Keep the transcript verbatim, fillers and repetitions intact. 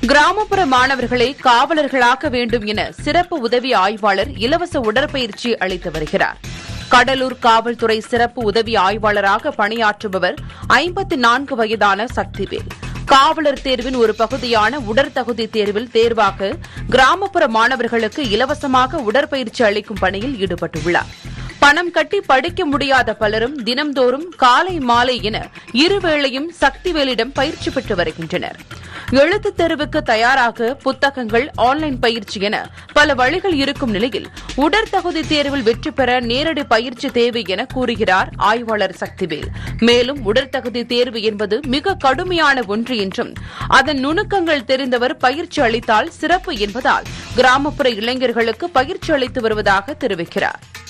கிராமப்புற மாணவர்களை காவலர்களாக்க வேண்டும் என சிறப்பு உதவி ஆய்வாளர் இலவச உடற்பயிற்சி அளித்து வருகிறார். கடலூர் காவல்துறை சிறப்பு உதவி ஆய்வாளராக பணியாற்றுபவர் ஐம்பத்தி நான்கு வயதான சக்திவேல். காவலர் தேர்வின் ஒரு பகுதியான உடற்தகுதி தேர்வில் தேர்வாக கிராமப்புற மாணவர்களுக்கு இலவசமாக உடற்பயிற்சி அளிக்கும் பணியில் ஈடுபட்டுள்ளார். பணம் கட்டி படிக்க முடியாத பலரும் தினம்தோறும் காலை மாலை என இருவேளையும் சக்திவேலிடம் பயிற்சி பெற்று வருகின்றனர். எழுத்துத் தேர்வுக்கு தயாராக புத்தகங்கள், ஆன்லைன் பயிற்சி என பல வழிகள் இருக்கும் நிலையில் உடற்தகுதி தேர்வில் வெற்றி பெற நேரடி பயிற்சி தேவை என கூறுகிறார் ஆய்வாளர் சக்திவேல். மேலும் உடற்தகுதி தேர்வு என்பது மிக கடுமையான ஒன்று என்றும் அதன் நுணுக்கங்கள் தெரிந்தவர் பயிற்சி அளித்தால் சிறப்பு என்பதால் கிராமப்புற இளைஞர்களுக்கு பயிற்சி அளித்து வருவதாக தெரிவிக்கிறார்.